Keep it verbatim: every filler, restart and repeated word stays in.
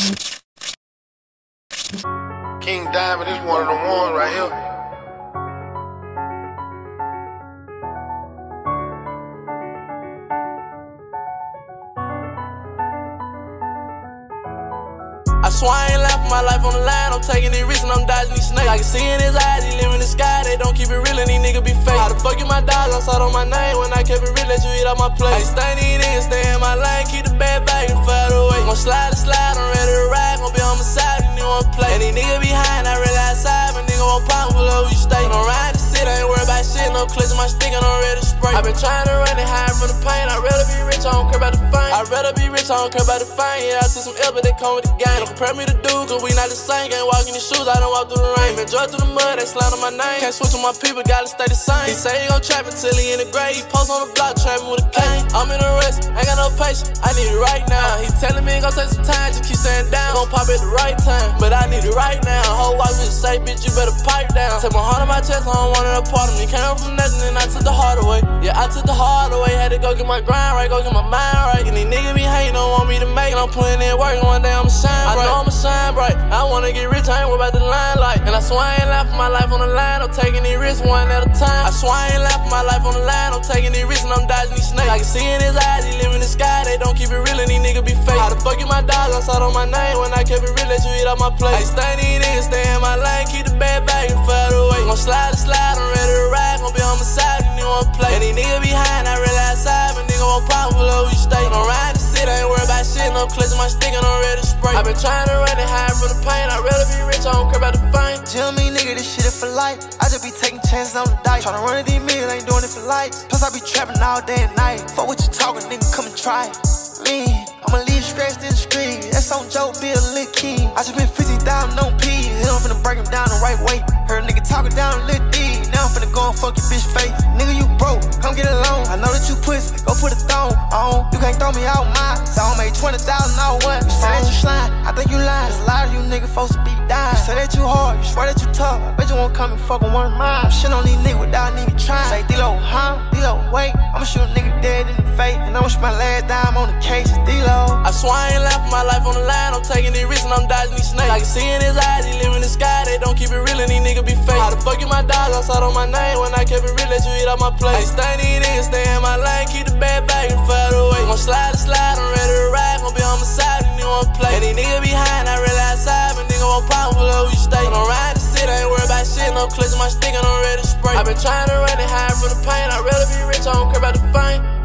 King Diamond is one of the ones right here. I swear I ain't laughing my life on the line. I'm taking these risks and I'm dodging these snakes. I can see in his eyes, he live in the sky. They don't keep it real and these niggas be fake. How the fuck you my dogs? I saw on my name. When I kept it real, let you eat out my plate. I ain't stunning these niggas, stay in my lane. Keep the bad bag and fire away. Gon' slide and slide, I'm ready to ride. Gon' be on my side, these niggas won't play. And these niggas behind, I really outside. But nigga won't pop, pull up where you stay. Don't ride the city, I ain't worried about shit. No clutch in my stick and I'm ready to spray. I been trying to run it high from the pain. I'd rather be rich, I don't care about the fame. I'd rather be rich, I don't care about the fame. Yeah, I took some L, but they come with the game. Don't compare me to dude, cause we not the same. Can't walk in these shoes, I don't walk through the rain. Been drug through the mud, they slander my name. Can't switch with my people, gotta stay the same. He say he gon' trap until he in the grave. He post on the block, trapping with a cane. I'm in a rush, ain't got no patience, I need it right now. He telling me it gon' take some time, just keep staying down. Gon' pop at the right time, but I need it right now. Whole wife just say, bitch, you better pipe down. Take my heart on my chest, I don't want it a part of me. Came up from nothing and I took the heart away. Yeah, I took the heart away, had to go get my grind right, go get my mind right. And these niggas be hating, don't want me to make it. I'm putting in work, and one day I'ma shine bright. I know I'ma shine bright, I wanna get rich, I ain't worried about the limelight. And I swear I ain't laughing my life on the line, I'm taking these risks one at a time. I swear I ain't laughing my life on the line, I'm taking these risks and I'm dodging these snakes. I can see in his eyes, he live in the sky, they don't keep it real and these niggas be fake. How the fuck you my dogs? I saw on my name. When I kept it real, let you eat out my plate. I ain't stunning these niggas, stay in my lane, keep the bad bag and fire away. Gon' slide and slide, I'm ready to ride, gon' be on my side, these niggas won't play. And these niggas behind, I really outside, but niggas won't pop, pull up where you stay. Don't ride the city, I ain't worried about shit, no clutch in my stick and I'm ready to spray. I been trying to run it high from the pain, I'd rather be rich, I don't care about the fame. Tell me, nigga, this shit is for life. I just be taking chances on the dice. Tryna run these millions, ain't doing it for life. Plus, I be trapping all day and night. Fuck what you talking, nigga, come and try it. Me, I'ma leave scratched in the street. That's on Joe, be a little key. I just been fifty thousand on P. Hit him finna break him down the right way. Heard a nigga talking down a little D. Now I'm finna go and fuck your bitch face. Nigga, you broke, come get along. I know that you pussy, go put a thong on. You can't throw me out mine. So I made twenty thousand all one. You say that you slime, I think you lying. There's a lot of you niggas supposed to be dying. You say that you hard, you swear that you tough. I bet you won't come and fuck with one of mine. I'm shit on these niggas without even trying. Say Delo, huh? Delo, wait. I'ma shoot a nigga dead in the face. And I'ma shoot my last dime on the case. It's Delo. I swear I ain't laughing my life on the line. I'm taking these risks and I'm dodging these snakes. I can see in his eyes, he live in the sky. They don't keep it real and these niggas be fake. How the fuck you my dogs? I saw on my name. When I kept it real, let you eat out my plate. I ain't stunning these niggas, stay in my lane. Keep the bad bag and fire away. Gon' slide and slide, I'm ready to ride. Gon' be on my side, these niggas won't play. And these niggas behind, I really outside. But niggas won't pop, pull up where you stay. Don't ride the city, I ain't worried about shit. No clutch in my stick and I'm ready to spray. I been trying to run it high from the pain. I'd rather be rich, I don't care about the fame.